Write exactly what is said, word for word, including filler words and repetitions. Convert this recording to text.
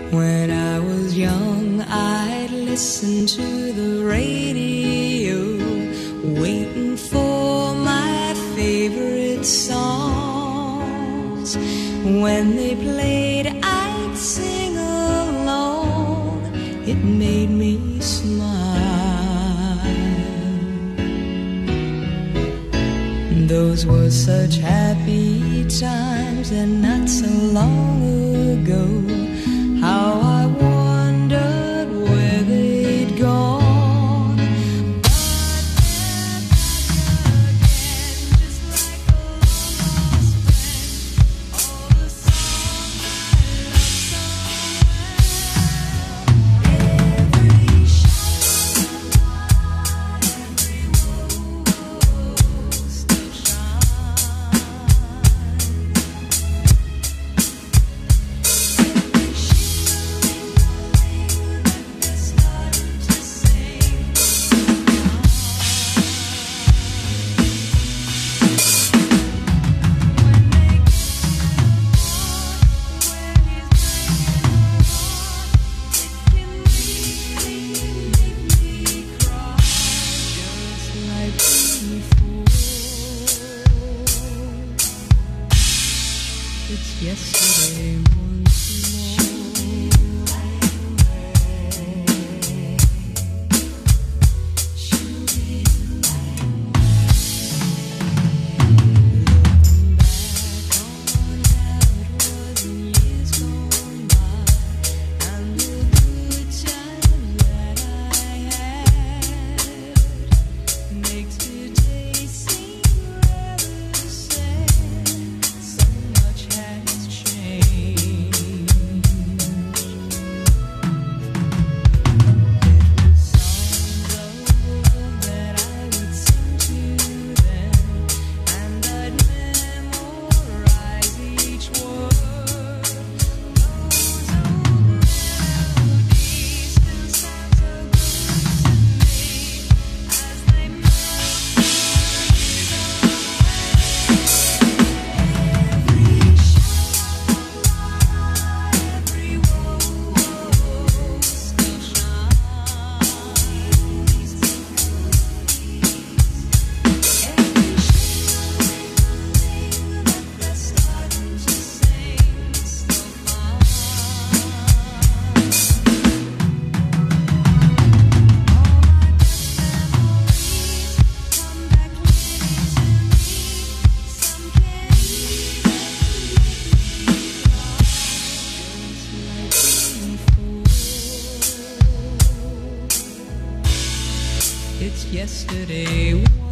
When I was young, I'd listen to the radio, waiting for my favorite songs. When they played, I'd sing along. It made me smile. Those were such happy times, and not so long ago. How I wondered where they'd gone. But they're back again, just like a long-lost friend. All the songs I love so well. Every shower, every woe still shines. It's yesterday once It's yesterday.